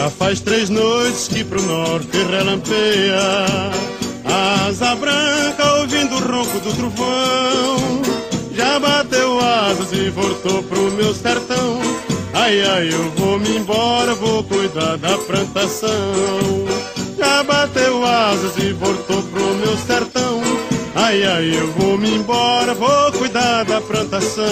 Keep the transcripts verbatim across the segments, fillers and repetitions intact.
Já faz três noites que pro norte relampeia, asa branca ouvindo o ronco do trovão. Já bateu asas e voltou pro meu sertão. Ai, ai, eu vou me embora, vou cuidar da plantação. Já bateu asas e voltou pro meu sertão. Ai, ai, eu vou me embora, vou cuidar da plantação.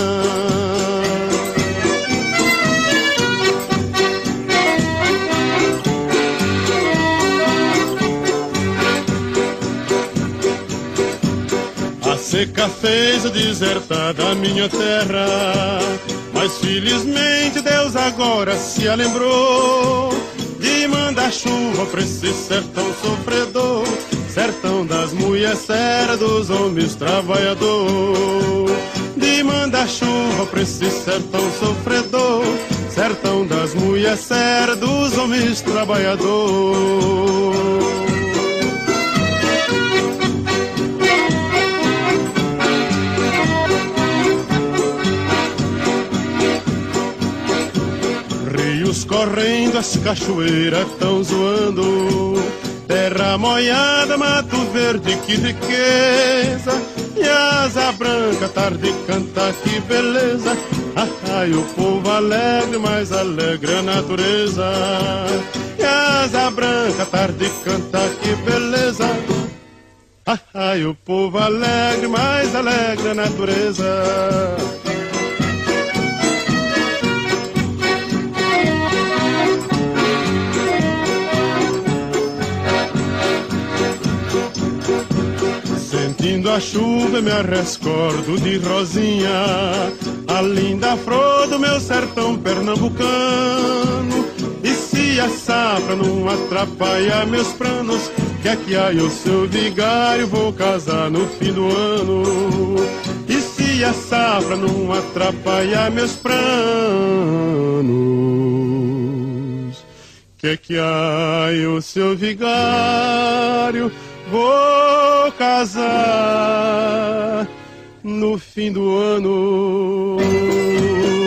A seca fez eu desertar da minha terra, mas felizmente Deus agora se lembrou de mandar chuva pra esse sertão sofredor, sertão das mulheres sérias, dos homens trabalhador. De mandar chuva pra esse sertão sofredor, sertão das mulheres sérias, dos homens trabalhador. Rios correndo, as cachoeiras tão zoando, terra molhada, mato verde, que riqueza. E asa branca, tarde canta, que beleza. Ai, ai, o povo alegre, mais alegre a natureza. E asa branca, tarde canta, que beleza. Ai, ai, o povo alegre, mais alegre a natureza. Sentindo a chuva me arrescordo de rosinha, a linda flor do meu sertão pernambucano. E se a safra não atrapalha meus planos, que aqui há o seu vigário, vou casar no fim do ano. E se a safra não atrapalha meus planos, que aqui há o seu vigário, vou casar no fim do ano.